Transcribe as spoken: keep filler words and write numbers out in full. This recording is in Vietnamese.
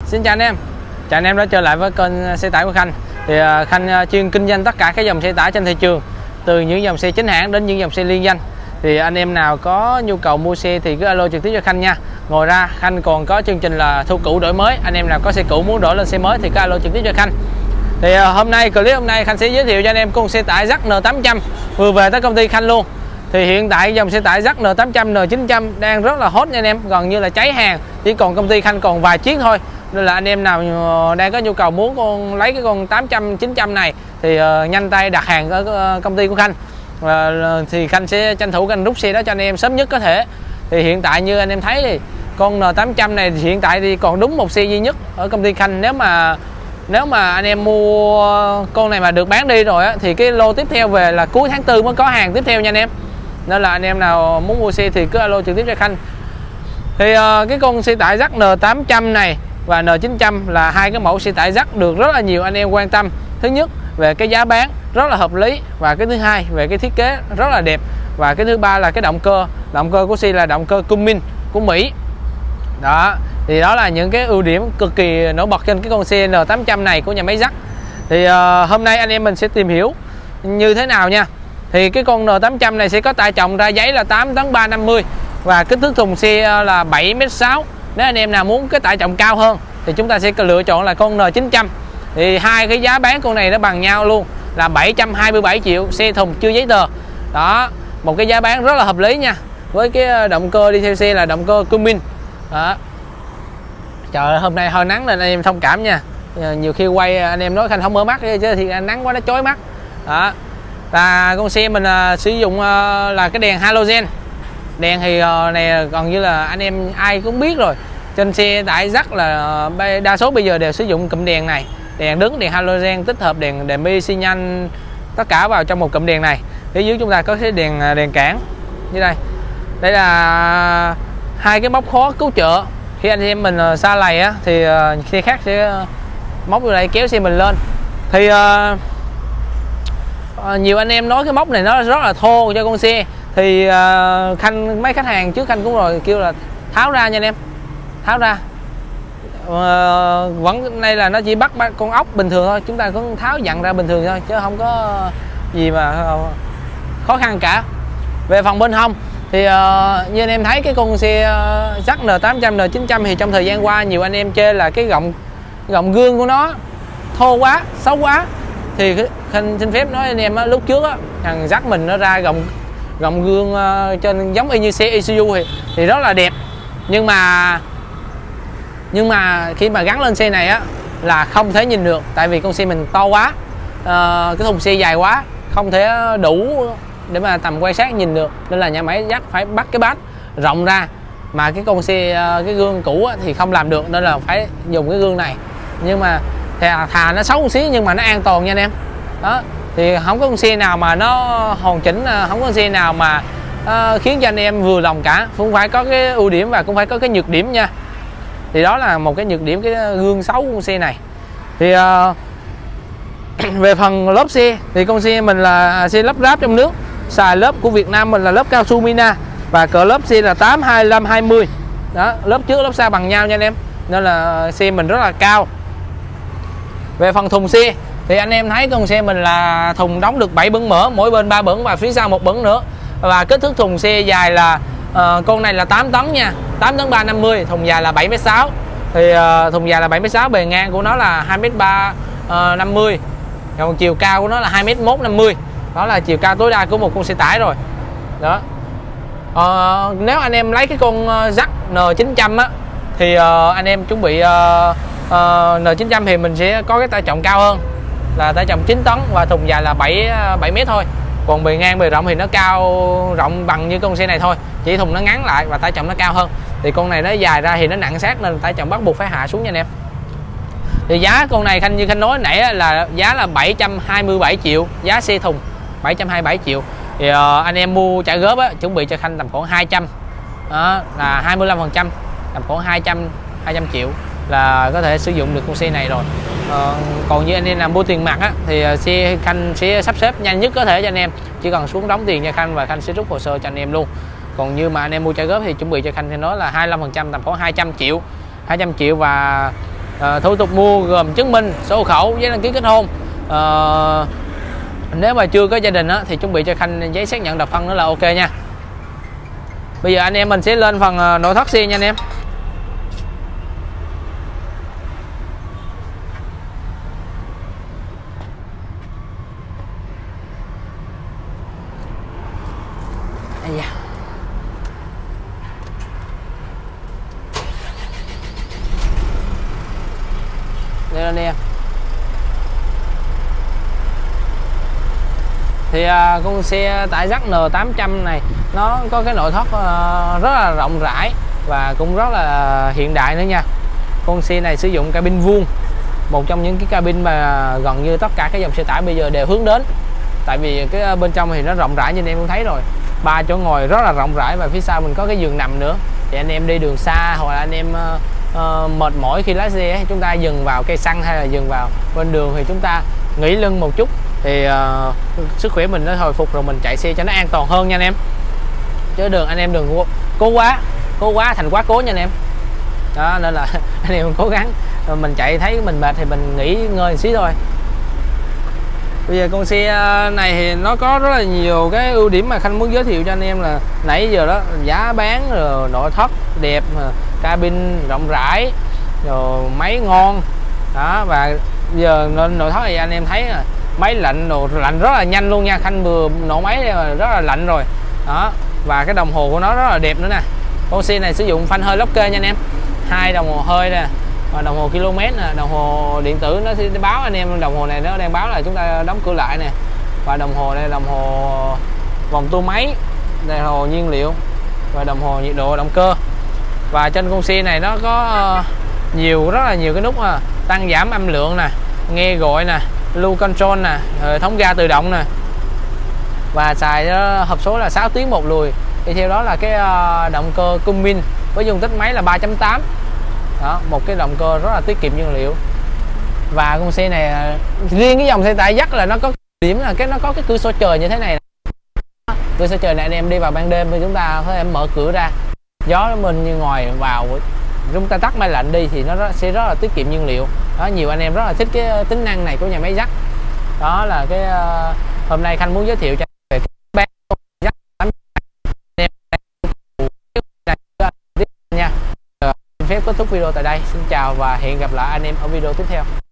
Xin chào anh em, chào anh em đã trở lại với kênh xe tải của Khanh. Thì Khanh chuyên kinh doanh tất cả các dòng xe tải trên thị trường, từ những dòng xe chính hãng đến những dòng xe liên danh. Thì anh em nào có nhu cầu mua xe thì cứ alo trực tiếp cho Khanh nha. Ngoài ra Khanh còn có chương trình là thu cũ đổi mới, anh em nào có xe cũ muốn đổi lên xe mới thì cứ alo trực tiếp cho Khanh. Thì hôm nay clip hôm nay Khanh sẽ giới thiệu cho anh em con xe tải Z N tám trăm vừa về tới công ty Khanh luôn. Thì hiện tại dòng xe tải Z N tám trăm, N chín trăm đang rất là hot nha anh em, gần như là cháy hàng, chỉ còn công ty Khanh còn vài chiếc thôi. Nên là anh em nào đang có nhu cầu muốn con lấy cái con tám trăm, chín trăm này thì uh, nhanh tay đặt hàng ở uh, công ty của Khanh. Uh, thì Khanh sẽ tranh thủ Khanh rút xe đó cho anh em sớm nhất có thể. Thì hiện tại như anh em thấy thì con N tám trăm này thì hiện tại thì còn đúng một xe duy nhất ở công ty Khanh. Nếu mà nếu mà anh em mua con này mà được bán đi rồi á, thì cái lô tiếp theo về là cuối tháng tư mới có hàng tiếp theo nha anh em. Nên là anh em nào muốn mua xe thì cứ alo trực tiếp cho Khanh. Thì uh, cái con xe tải Z N tám trăm này và N chín trăm là hai cái mẫu xe tải Z được rất là nhiều anh em quan tâm. Thứ nhất về cái giá bán rất là hợp lý, và cái thứ hai về cái thiết kế rất là đẹp, và cái thứ ba là cái động cơ động cơ của xe là động cơ Cummins của Mỹ đó. Thì đó là những cái ưu điểm cực kỳ nổi bật trên cái con xe N tám trăm này của nhà máy Z. Thì uh, hôm nay anh em mình sẽ tìm hiểu như thế nào nha. Thì cái con N tám trăm này sẽ có tải trọng ra giấy là tám tấn ba trăm năm mươi và kích thước thùng xe là bảy mét sáu. Nếu anh em nào muốn cái tải trọng cao hơn thì chúng ta sẽ lựa chọn là con N chín trăm. Thì hai cái giá bán con này nó bằng nhau luôn, là bảy trăm hai mươi bảy triệu, xe thùng chưa giấy tờ. Đó, một cái giá bán rất là hợp lý nha. Với cái động cơ đi theo xe là động cơ Cummins. Đó. Trời ơi, hôm nay hơi nắng nên anh em thông cảm nha. Nhiều khi quay anh em nói Khanh không mở mắt chứ thì nắng quá nó chói mắt. Đó. Là con xe mình uh, sử dụng uh, là cái đèn halogen. Đèn thì uh, này gần như là anh em ai cũng biết rồi. Trên xe tải Z là uh, đa số bây giờ đều sử dụng cụm đèn này. Đèn đứng, đèn halogen tích hợp đèn đèn mi xi nhan tất cả vào trong một cụm đèn này. Phía dưới chúng ta có cái đèn đèn cản như đây. Đây là hai cái móc khóa cứu trợ. Khi anh em mình uh, xa lầy á thì uh, xe khác sẽ uh, móc vào đây kéo xe mình lên. Thì uh, À, nhiều anh em nói cái móc này nó rất là thô cho con xe. Thì uh, Khanh mấy khách hàng trước Khanh cũng rồi kêu là tháo ra nha anh em, tháo ra. uh, Vẫn đây là nó chỉ bắt, bắt con ốc bình thường thôi, chúng ta cũng tháo dặn ra bình thường thôi chứ không có gì mà uh, khó khăn cả. Về phần bên hông thì uh, như anh em thấy cái con xe uh, Z N tám trăm, N chín trăm thì trong thời gian qua nhiều anh em chê là cái gọng gọng gương của nó thô quá, xấu quá. Thì Khanh xin phép nói anh em á, lúc trước á thằng Z mình nó ra gọng gọng gương uh, trên giống y như xe Isuzu thì, thì rất là đẹp, nhưng mà nhưng mà khi mà gắn lên xe này á là không thể nhìn được, tại vì con xe mình to quá, uh, cái thùng xe dài quá, không thể đủ để mà tầm quan sát nhìn được, nên là nhà máy Z phải bắt cái bát rộng ra, mà cái con xe uh, cái gương cũ á, thì không làm được, nên là phải dùng cái gương này. Nhưng mà thà, thà nó xấu một xíu nhưng mà nó an toàn nha anh em. Đó, thì không có con xe nào mà nó hoàn chỉnh, không có con xe nào mà uh, khiến cho anh em vừa lòng cả, cũng phải có cái ưu điểm và cũng phải có cái nhược điểm nha. Thì đó là một cái nhược điểm, cái gương xấu của con xe này. Thì uh, về phần lớp xe thì con xe mình là xe lắp ráp trong nước, xài lớp của Việt Nam mình là lớp cao su Mina, và cỡ lớp xe là tám, hai mươi lăm, hai mươi. Đó, lớp trước lớp sau bằng nhau nha anh em, nên là xe mình rất là cao. Về phần thùng xe thì anh em thấy con xe mình là thùng đóng được bảy bửng mỡ, mỗi bên ba bửng và phía sau một bửng nữa. Và kích thước thùng xe dài là uh, con này là tám tấn nha, tám tấn ba trăm năm mươi, thùng dài là bảy mét sáu. Thì uh, thùng dài là bảy mét sáu, bề ngang của nó là hai mét ba năm mươi. Còn chiều cao của nó là hai mét một năm mươi. Đó là chiều cao tối đa của một con xe tải rồi. Đó. Uh, nếu anh em lấy cái con Z N chín trăm á thì uh, anh em chuẩn bị uh, Uh, N chín trăm thì mình sẽ có cái tải trọng cao hơn, là tải trọng chín tấn và thùng dài là bảy mét thôi. Còn bề ngang bề rộng thì nó cao rộng bằng như con xe này thôi, chỉ thùng nó ngắn lại và tải trọng nó cao hơn. Thì con này nó dài ra thì nó nặng sát nên tải trọng bắt buộc phải hạ xuống nha anh em. Thì giá con này Khanh như Khanh nói nãy là giá là bảy trăm hai mươi bảy triệu, giá xe thùng bảy trăm hai mươi bảy triệu. Thì uh, anh em mua trả góp á, chuẩn bị cho Khanh tầm khoảng hai trăm, đó là hai mươi lăm phần trăm, tầm khoảng hai trăm triệu là có thể sử dụng được con xe này rồi. Ờ, còn như anh em làm mua tiền mặt á, thì xe Khanh sẽ sắp xếp nhanh nhất có thể cho anh em, chỉ cần xuống đóng tiền cho Khanh và Khanh sẽ rút hồ sơ cho anh em luôn. Còn như mà anh em mua trả góp thì chuẩn bị cho Khanh thì nói là hai mươi lăm phần trăm, tầm khoảng hai trăm triệu, hai trăm triệu và À, thủ tục mua gồm chứng minh, sổ hộ khẩu, giấy đăng ký kết hôn. À, nếu mà chưa có gia đình á, thì chuẩn bị cho Khanh giấy xác nhận độc thân nữa là ok nha. Bây giờ anh em mình sẽ lên phần nội thất xe nha anh em. Đây da. Đây anh em. Thì à, con xe tải giác N tám trăm này nó có cái nội thất uh, rất là rộng rãi và cũng rất là hiện đại nữa nha. Con xe này sử dụng cabin vuông, một trong những cái cabin mà gần như tất cả các dòng xe tải bây giờ đều hướng đến. Tại vì cái bên trong thì nó rộng rãi như anh em cũng thấy rồi, ba chỗ ngồi rất là rộng rãi và phía sau mình có cái giường nằm nữa. Thì anh em đi đường xa hoặc là anh em uh, uh, mệt mỏi khi lái xe, chúng ta dừng vào cây xăng hay là dừng vào bên đường thì chúng ta nghỉ lưng một chút thì uh, sức khỏe mình nó hồi phục rồi mình chạy xe cho nó an toàn hơn nha anh em. Chứ đường anh em đừng cố, cố quá cố quá thành quá cố nha anh em. Đó nên là anh em cố gắng, mình chạy thấy mình mệt thì mình nghỉ ngơi một xíu thôi. Bây giờ con xe này thì nó có rất là nhiều cái ưu điểm mà Khanh muốn giới thiệu cho anh em là nãy giờ đó, giá bán rồi nội thất đẹp, cabin rộng rãi, rồi máy ngon đó. Và giờ nội thất thì anh em thấy là máy lạnh, đồ lạnh rất là nhanh luôn nha. Khanh vừa nổ máy rất là lạnh rồi đó. Và cái đồng hồ của nó rất là đẹp nữa nè. Con xe này sử dụng phanh hơi locker nha anh em, hai đồng hồ hơi nè, và đồng hồ km nè, đồng hồ điện tử nó sẽ báo anh em, đồng hồ này nó đang báo là chúng ta đóng cửa lại nè. Và đồng hồ đây đồng hồ vòng tua máy, đồng hồ nhiên liệu và đồng hồ nhiệt độ động cơ. Và trên con xe này nó có nhiều rất là nhiều cái nút tăng giảm âm lượng nè, nghe gọi nè, lưu control nè, hệ thống ga tự động nè. Và xài hộp số là sáu tiếng một lùi. Thì theo đó là cái động cơ Cummins với dung tích máy là ba chấm tám. Đó, một cái động cơ rất là tiết kiệm nhiên liệu. Và con xe này riêng cái dòng xe tải dắt là nó có điểm là cái nó có cái cửa sổ trời như thế này. Cửa sổ trời này anh em đi vào ban đêm thì chúng ta có thể mở cửa ra, gió mình như ngoài vào, chúng ta tắt máy lạnh đi thì nó sẽ rất là tiết kiệm nhiên liệu. Đó, nhiều anh em rất là thích cái tính năng này của nhà máy dắt. Đó là cái uh, hôm nay Khanh muốn giới thiệu cho về cái bán dắt anh em nha. Xin phép kết thúc video tại đây. Xin chào và hẹn gặp lại anh em ở video tiếp theo.